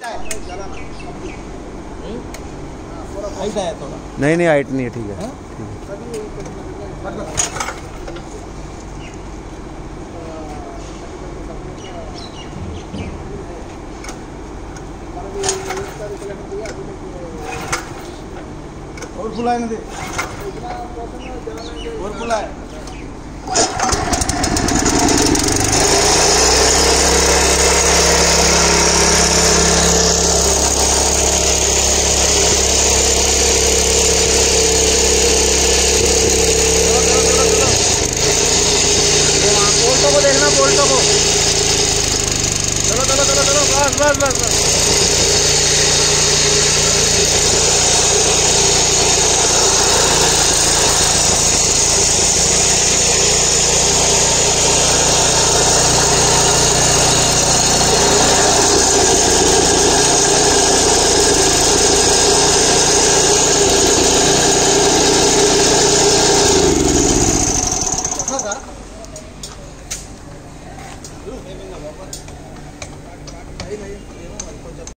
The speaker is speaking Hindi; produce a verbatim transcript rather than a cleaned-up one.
ऐसा है थोड़ा। नहीं नहीं हाइट नहीं है, ठीक है। और फुलाए ना दे, और फुलाए। बोल्टो को देखना, बोल्टो को। चलो चलो चलो चलो, बस बस बस बस।